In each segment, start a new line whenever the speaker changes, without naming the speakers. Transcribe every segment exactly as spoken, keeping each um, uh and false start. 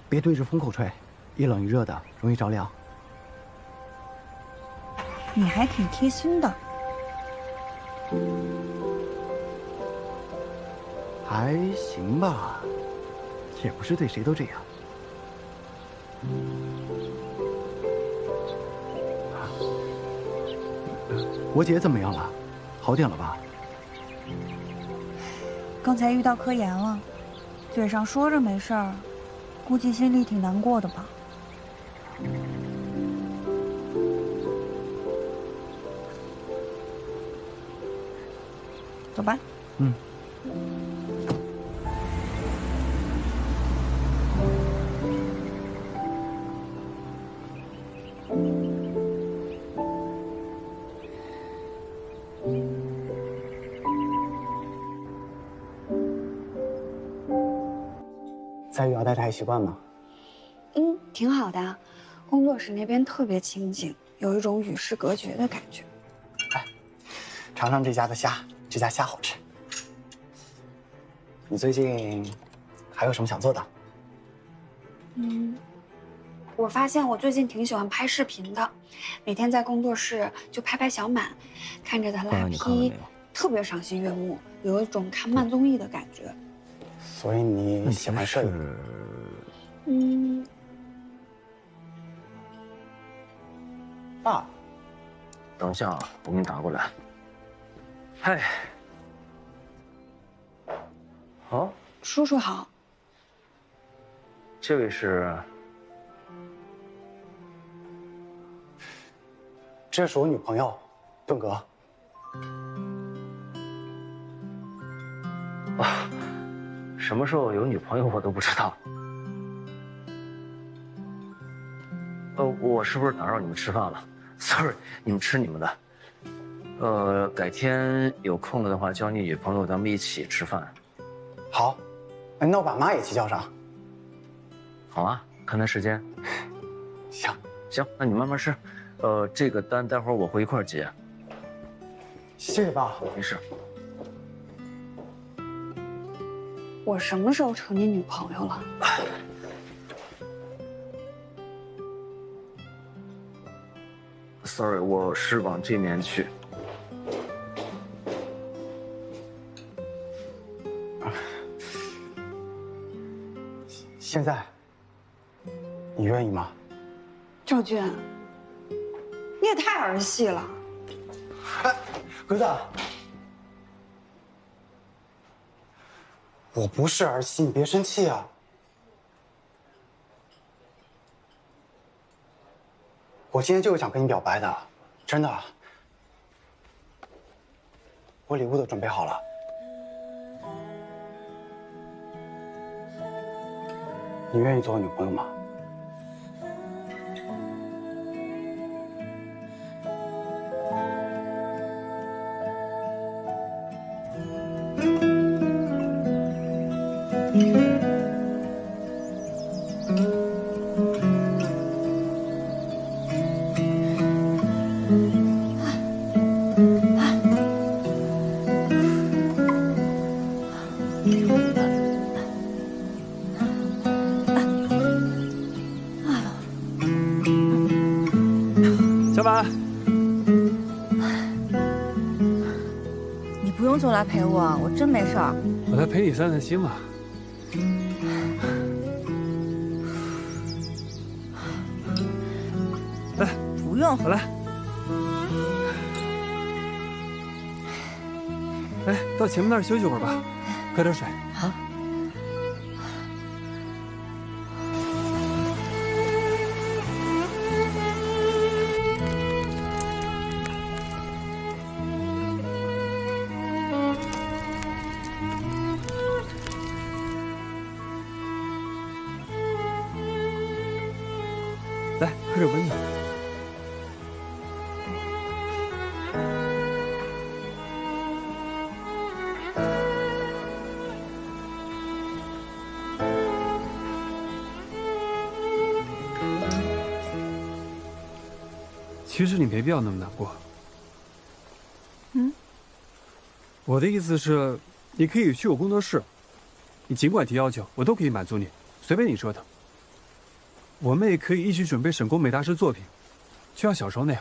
别对着风口吹，一冷一热的，容易着凉。
你还挺贴心的。
还行吧，也不是对谁都这样。我姐怎么样了？好点了吧？
刚才遇到科研了，嘴上说着没事儿，估计心里挺难过的吧。走吧。
嗯。
在玉瑶待着还习惯吗？
嗯，挺好的。工作室那边特别清静，有一种与世隔绝的感觉。
哎，尝尝这家的虾，这家虾好吃。你最近还有什么想做的？
嗯，我发现我最近挺喜欢拍视频的，每天在工作室就拍拍小满，看着他拉坯，特别赏心悦目，有一种看慢综艺的感觉。
所以你喜欢摄影？
嗯。
爸，
等一下啊，我给你打过来。嗨，好，
叔叔好。
这位是？
这是我女朋友，顿格。
啊，什么时候有女朋友我都不知道。呃，我是不是打扰你们吃饭了 ？Sorry， 你们吃你们的。呃，改天有空了的话，叫你女朋友，咱们一起吃饭。
好，那我把妈也一起叫上。
好啊，看她时间。
行
行，那你慢慢吃。呃，这个单待会儿我会一块儿结。
谢谢爸。
没事。
我什么时候成你女朋友了？
Sorry， 我是往这面去。
现在，你愿意吗？
赵俊，你也太儿戏了。
哎，格子，我不是儿戏，你别生气啊。我今天就是想跟你表白的，真的。我礼物都准备好了，你愿意做我女朋友吗？
小满，
你不用总来陪我，我真没事儿。
我来陪你散散心嘛。来，
不用，
我来。来，到前面那儿休息会儿吧，喝点水。
好。
来，喝点温的。其实你没必要那么难过。
嗯，
我的意思是，你可以去我工作室，你尽管提要求，我都可以满足你，随便你折腾。 我们也可以一起准备沈宫美大师作品，就像小时候那样。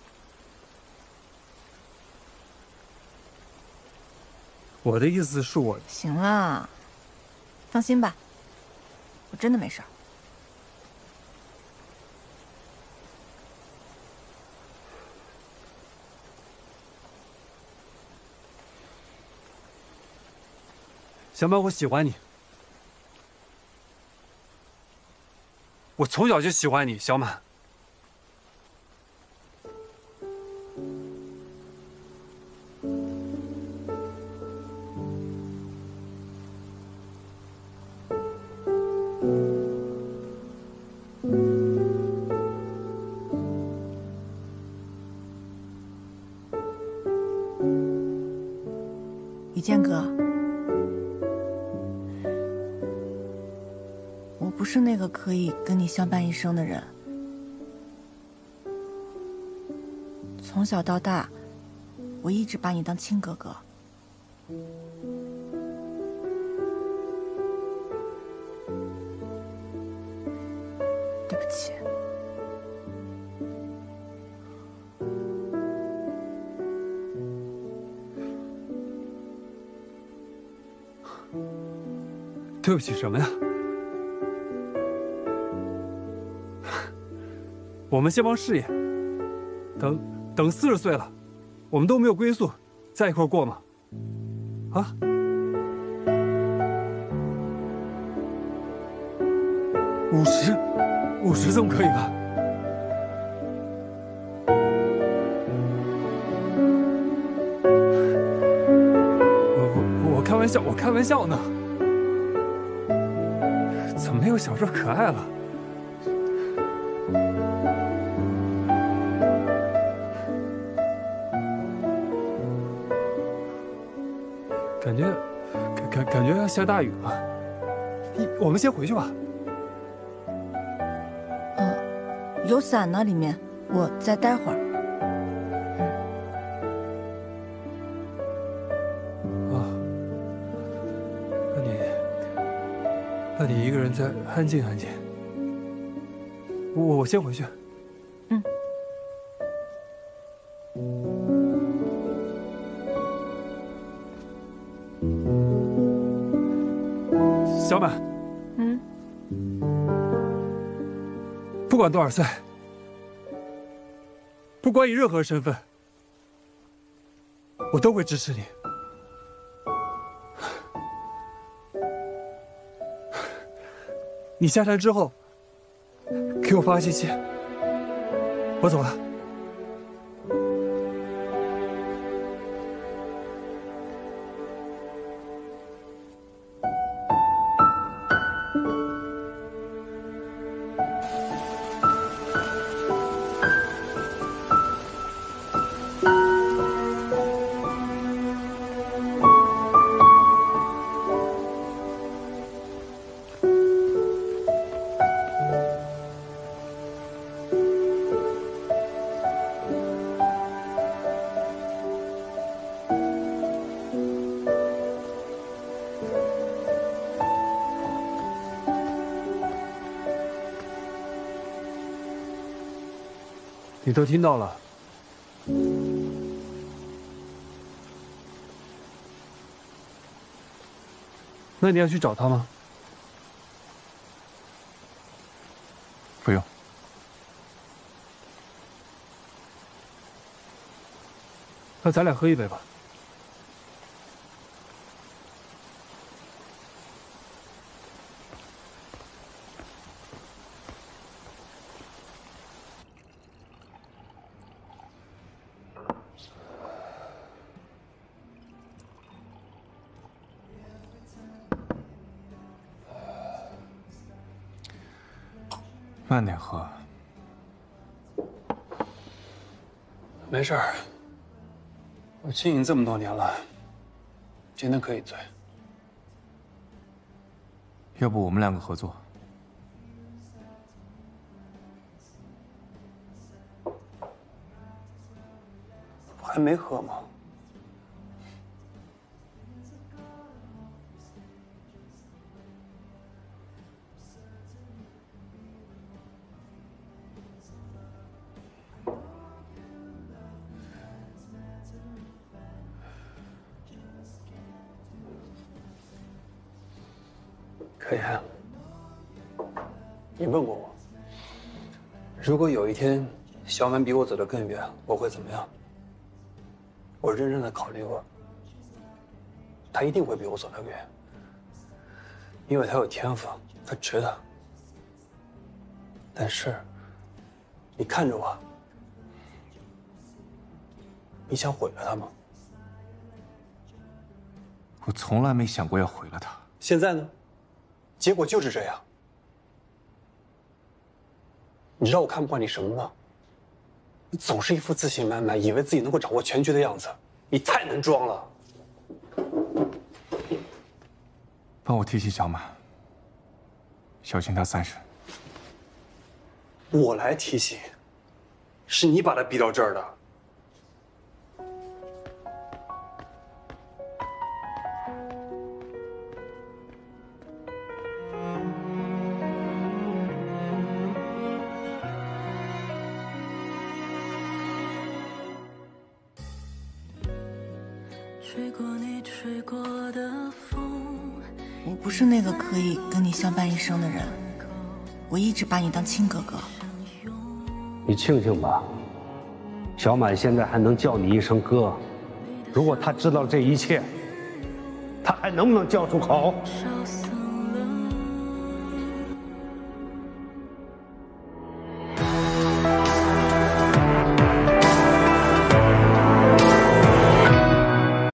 我的意思是我……
行了，放心吧，我真的没事儿。
小满，我喜欢你，我从小就喜欢你，小满。
雨剑哥，我不是那个可以跟你相伴一生的人。从小到大，我一直把你当亲哥哥。对不起。
对不起什么呀？我们先忙事业，等等四十岁了，我们都没有归宿，在一块过吗？啊？五十，五十总可以吧？我我我开玩笑，我开玩笑呢。怎么没有小时候可爱了？感觉感感感觉要下大雨了，一我们先回去吧。
嗯，有伞呢，里面，我再待会儿。
啊，那你那你一个人再安静安静。我我先回去。
嗯。
小满，
嗯，
不管多少岁，不管以任何身份，我都会支持你。你下山之后，给我发个信息。我走了。你都听到了，那你要去找他吗？
不用。
那咱俩喝一杯吧。
慢点喝。
没事儿，我经营这么多年了，今天可以醉。
要不我们两个合作？
不还没喝吗？ 可言，你问过我，如果有一天小满比我走得更远，我会怎么样？我认真的考虑过，他一定会比我走得远，因为他有天赋，他值得。但是，你看着我，你想毁了他吗？
我从来没想过要毁了他。
现在呢？结果就是这样。你知道我看不惯你什么吗？你总是一副自信满满，以为自己能够掌握全局的样子，你太能装了。
帮我提醒小满，小心他三审。
我来提醒，是你把他逼到这儿的。
我不是那个可以跟你相伴一生的人，我一直把你当亲哥哥。
你庆幸吧，小满现在还能叫你一声哥。如果他知道这一切，他还能不能叫出口？